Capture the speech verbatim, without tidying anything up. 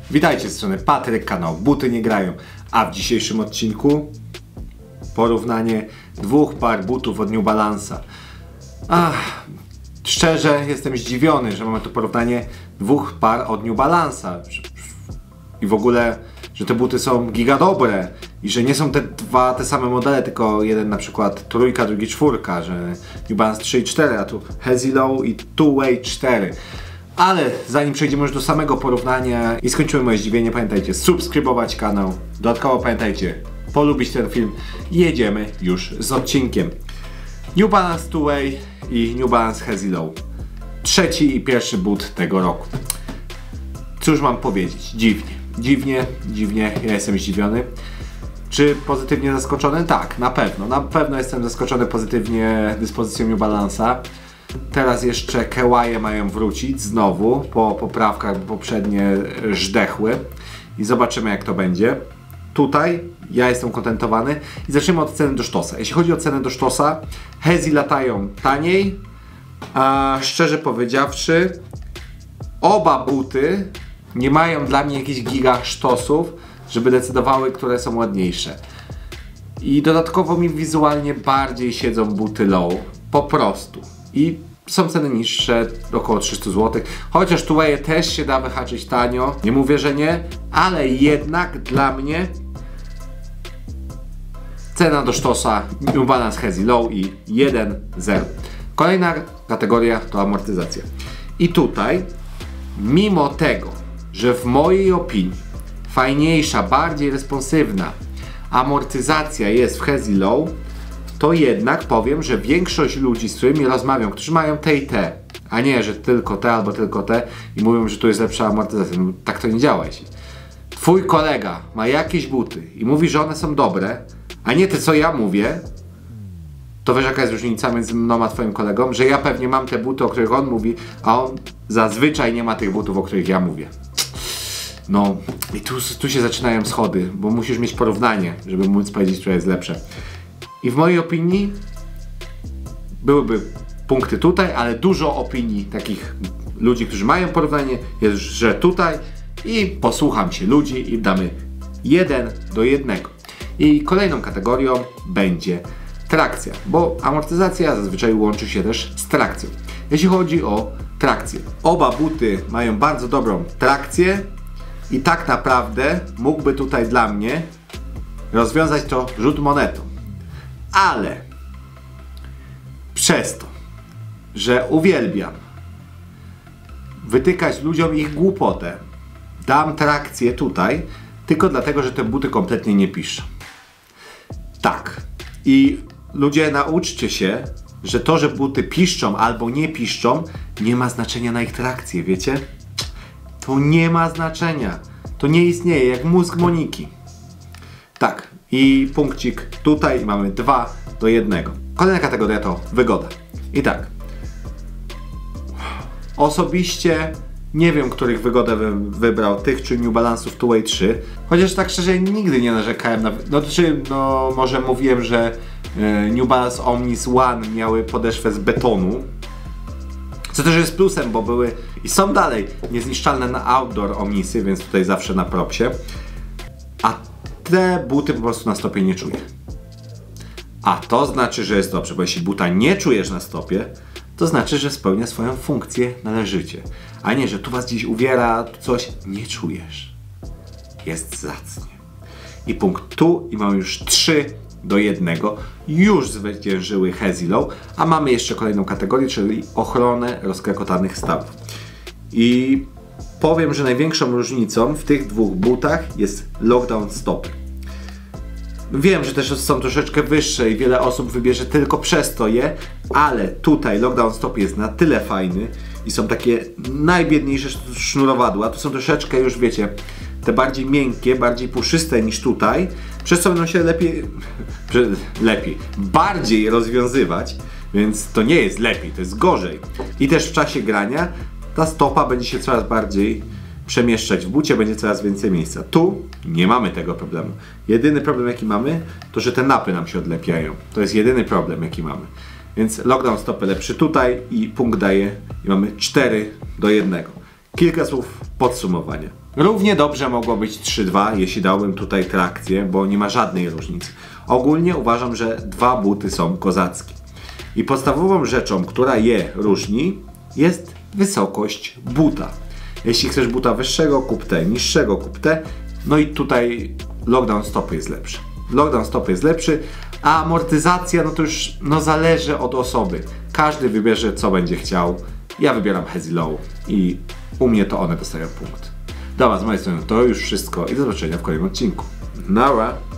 Witajcie z strony Patryk, kanał Buty Nie Grają, a w dzisiejszym odcinku porównanie dwóch par butów od New Balance'a. Ach, szczerze jestem zdziwiony, że mamy tu porównanie dwóch par od New Balance'a i w ogóle, że te buty są giga dobre i że nie są te dwa te same modele, tylko jeden na przykład trójka, drugi czwórka, że New Balance trzy i cztery, a tu Hezy Low i Two Way cztery. Ale zanim przejdziemy już do samego porównania i skończymy moje zdziwienie, pamiętajcie subskrybować kanał. Dodatkowo pamiętajcie polubić ten film. Jedziemy już z odcinkiem. New Balance Two Way i New Balance Hezy Low. Trzeci i pierwszy but tego roku. Cóż mam powiedzieć? Dziwnie, dziwnie, dziwnie. Ja jestem zdziwiony. Czy pozytywnie zaskoczony? Tak, na pewno. Na pewno jestem zaskoczony pozytywnie dyspozycją New Balance'a. Teraz jeszcze kełaje mają wrócić znowu po poprawkach, bo poprzednie żdechły i zobaczymy, jak to będzie. Tutaj ja jestem kontentowany i zaczniemy od ceny do sztosa. Jeśli chodzi o cenę do sztosa, Hezy latają taniej, a szczerze powiedziawszy oba buty nie mają dla mnie jakichś giga sztosów, żeby decydowały, które są ładniejsze. I dodatkowo mi wizualnie bardziej siedzą buty Low, po prostu. I są ceny niższe, około trzysta złotych. Chociaż Two Way też się da wyhaczyć tanio, nie mówię, że nie, ale jednak dla mnie cena do sztosa New Balance Hezy Low i jeden zero. Kolejna kategoria to amortyzacja. I tutaj, mimo tego, że w mojej opinii fajniejsza, bardziej responsywna amortyzacja jest w Hezy Low, to jednak powiem, że większość ludzi, z którymi rozmawiam, którzy mają te i te, a nie, że tylko te albo tylko te i mówią, że tu jest lepsza amortyzacja. No, tak to nie działa. Jeśli twój kolega ma jakieś buty i mówi, że one są dobre, a nie te, co ja mówię, to wiesz, jaka jest różnica między mną a twoim kolegą, że ja pewnie mam te buty, o których on mówi, a on zazwyczaj nie ma tych butów, o których ja mówię. No i tu, tu się zaczynają schody, bo musisz mieć porównanie, żeby móc powiedzieć, które jest lepsze. I w mojej opinii byłyby punkty tutaj, ale dużo opinii takich ludzi, którzy mają porównanie, jest, że tutaj i posłucham się ludzi i damy jeden do jednego. I kolejną kategorią będzie trakcja, bo amortyzacja zazwyczaj łączy się też z trakcją. Jeśli chodzi o trakcję, oba buty mają bardzo dobrą trakcję i tak naprawdę mógłby tutaj dla mnie rozwiązać to rzut monetą. Ale przez to, że uwielbiam wytykać ludziom ich głupotę, dam trakcję tutaj tylko dlatego, że te buty kompletnie nie piszą. Tak. I ludzie, nauczcie się, że to, że buty piszczą albo nie piszczą, nie ma znaczenia na ich trakcję, wiecie? To nie ma znaczenia. To nie istnieje, jak mózg Moniki. Tak. I punkcik tutaj mamy dwa do jednego. Kolejna kategoria to wygoda. I tak. Osobiście nie wiem, których wygodę bym wybrał, tych czy New Balance'ów Two Way trzy. Chociaż tak szczerze nigdy nie narzekałem na... No czy no może mówiłem, że y, New Balance Omnis One miały podeszwę z betonu. Co też jest plusem, bo były i są dalej niezniszczalne na outdoor Omnisy, więc tutaj zawsze na propsie. A te buty po prostu na stopie nie czuję. A to znaczy, że jest dobrze, bo jeśli buta nie czujesz na stopie, to znaczy, że spełnia swoją funkcję należycie. A nie, że tu was gdzieś uwiera, tu coś nie czujesz. Jest zacnie. I punkt tu i mamy już trzy do jednego. Już zwyciężyły Hezy Low, a mamy jeszcze kolejną kategorię, czyli ochronę rozklekotanych stawów. I powiem, że największą różnicą w tych dwóch butach jest lockdown stopy. Wiem, że też są troszeczkę wyższe i wiele osób wybierze tylko przez to je, ale tutaj lockdown stopy jest na tyle fajny i są takie najbiedniejsze sznurowadła. Tu są troszeczkę już, wiecie, te bardziej miękkie, bardziej puszyste niż tutaj, przez co będą się lepiej, lepiej, bardziej rozwiązywać, więc to nie jest lepiej, to jest gorzej. I też w czasie grania ta stopa będzie się coraz bardziej przemieszczać w bucie, będzie coraz więcej miejsca. Tu nie mamy tego problemu. Jedyny problem, jaki mamy, to że te napy nam się odlepiają. To jest jedyny problem, jaki mamy. Więc lockdown stopy lepszy tutaj i punkt daje i mamy cztery do jednego. kilka słów podsumowania. Równie dobrze mogło być trzy dwa, jeśli dałbym tutaj trakcję, bo nie ma żadnej różnicy. Ogólnie uważam, że dwa buty są kozackie. I podstawową rzeczą, która je różni, jest wysokość buta. Jeśli chcesz buta wyższego, kup te, niższego, kup te. No i tutaj lockdown stopy jest lepszy. Lockdown stopy jest lepszy, a amortyzacja no to już no zależy od osoby. Każdy wybierze, co będzie chciał. Ja wybieram Heavy Low i u mnie to one dostają punkt. Dobra, z mojej strony to już wszystko i do zobaczenia w kolejnym odcinku. Nara!